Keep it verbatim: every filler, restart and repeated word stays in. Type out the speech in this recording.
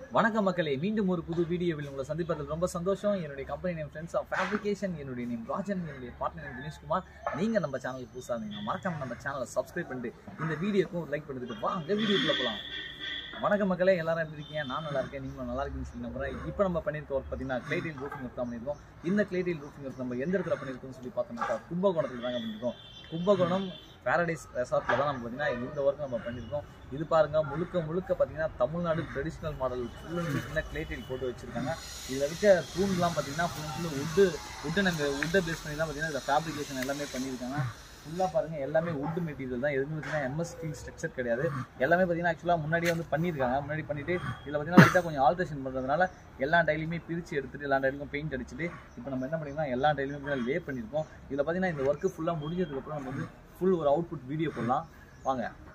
வணக்கம் மக்களே, மீண்டும் ஒரு புது வீடியோவில் உங்களை சந்திப்பதில் ரொம்ப சந்தோஷம். என்னுடைய company name friends of fabrication, என்னுடைய நேம் ராஜன், என்னுடைய பார்ட்னர் நேம் தினேஷ்குமார். நீங்கள் நம்ம சேனலுக்கு புதுசாக இருந்தீங்க மறக்காம நம்ம சேனலை சப்ஸ்கிரைப் பண்ணிட்டு இந்த வீடியோக்கும் ஒரு லைக் பண்ணிட்டு வாங்க வீடியோக்குள்ள போகலாம். வணக்கம் மக்களே, எல்லாரும் எப்படி இருக்கீங்க? நான் நல்லா இருக்கேன், நீங்களும் நல்லா இருக்கீங்கன்னு சொல்லி நம்புறேன். இப்போ நம்ம பண்ணியிருக்க ஒர்க் பார்த்தீங்கன்னா கிளே டைல் ரூஃபிங் ஒர்க் தான் பண்ணியிருக்கோம். இந்த கிளே டைல் ரூஃபிங் ஒர்க் நம்ம எந்த இடத்துல பண்ணியிருக்கோம்னு சொல்லி பார்த்தோம்னாக்கா கும்பகோணத்தில் தாங்க பண்ணியிருக்கோம். கும்பகோணம் பேரடைஸ் ரெசார்ட்டில் தான் நம்ம பார்த்தீங்கன்னா இந்த ஒர்க் நம்ம பண்ணியிருக்கோம். இது பாருங்கள், முழுக்க முழுக்க பார்த்தீங்கன்னா Tamil Nadu traditional model full and ஃபுல்லாக கிளே டைல் போட்டு வச்சுருக்காங்க. இதில் இருக்க தூண்லாம் பார்த்தீங்கன்னா ஃபுல் அண்ட் ஃபுல்லு உட்டு உட்டை நாங்கள் உட்டை பேஸ் பண்ணி தான் பார்த்தீங்கன்னா இந்த ஃபேப்ரிகேஷன் எல்லாமே பண்ணியிருக்காங்க. ஃபுல்லாக பாருங்கள், எல்லாமே வுட் மெட்டீரியல் தான். எதுவுமே பார்த்தீங்கன்னா எம்எஸ் ஸ்டீல் ஸ்ட்ரக்சர் கிடையாது. எல்லாமே பார்த்தீங்கன்னா ஆக்சுவலாக முன்னாடியே வந்து பண்ணியிருக்காங்க. முன்னாடி பண்ணிவிட்டு இதில் பார்த்தீங்கன்னா லைட்டாக கொஞ்சம் ஆல்ட்ரேஷன் பண்ணுறதுனால எல்லா டைலையுமே பிரித்து எடுத்துகிட்டு எல்லா டைலுக்கும் பெயிண்ட் அடிச்சுட்டு இப்போ நம்ம என்ன பண்ணிங்கன்னா எல்லா டைலுமே லே பண்ணியிருக்கோம். இதில் பார்த்தீங்கன்னா இந்த ஒர்க்கு ஃபுல்லாக முடிஞ்சதுக்கப்புறம் நம்ம வந்து ஃபுல் ஒரு அவுட்புட் வீடியோ போடலாம் வாங்க.